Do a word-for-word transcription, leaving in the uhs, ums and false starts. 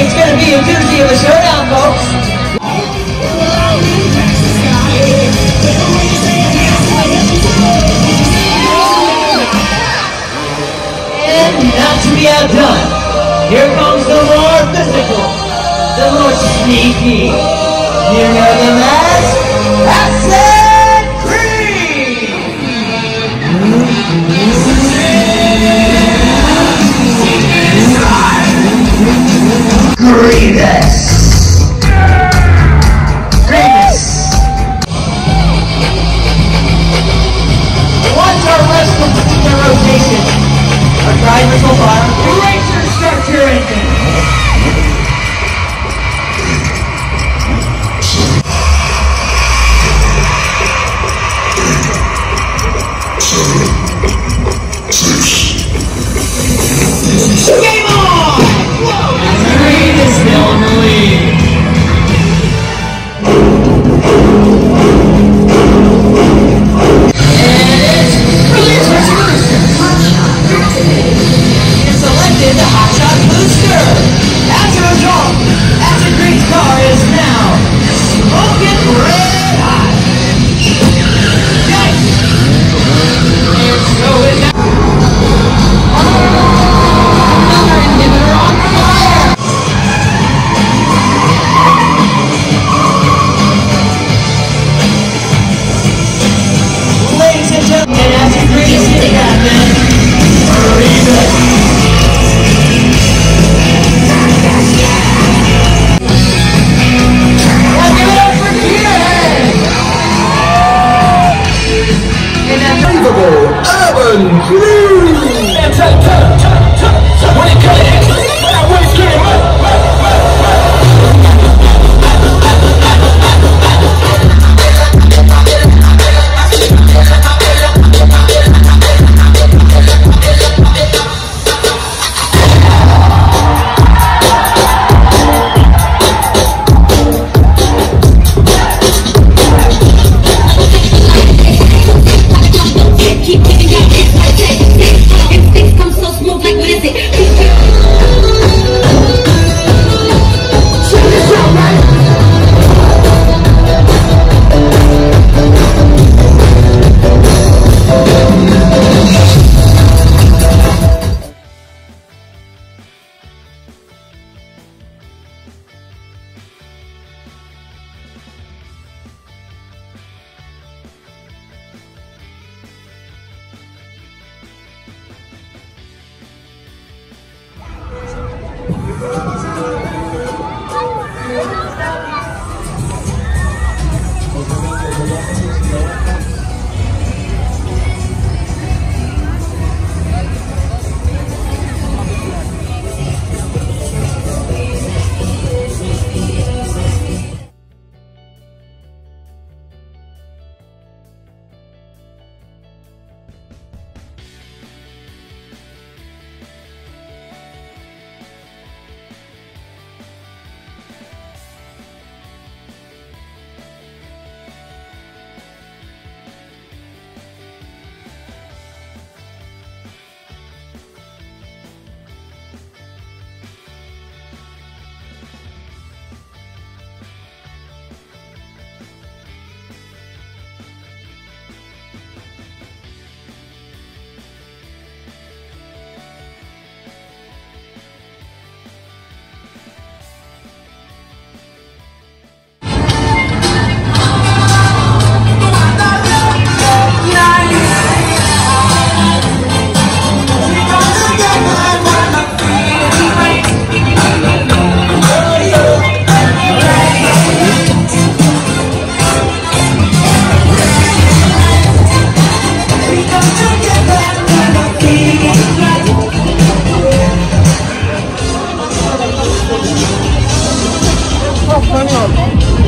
It's gonna be a doozy of a showdown, folks. And not to be outdone, here comes the more physical, the more sneaky, you know them as Acid Cream! Grievous! Grievous! Once our rest complete their rotation, our drivers will fire. Racers, start your engine! Game on! Whoa! Green is still in the lead. And it's release booster. It's selected the Hotshot Booster. As a result, Acid Green's car is now smoking red hot. Yikes! And so is that. Another inhibitor on fire! Ladies and gentlemen, Acid Green is hitting that man. Hurry back. Now give it up for Kieran! And that's unbelievable, Urban Crew! And turn, turn, turn, turn, turn. When it comes in, that waist game up. Keep giving your hands like that. Instincts come so smooth, like what is it? Check this out, right? Hang on.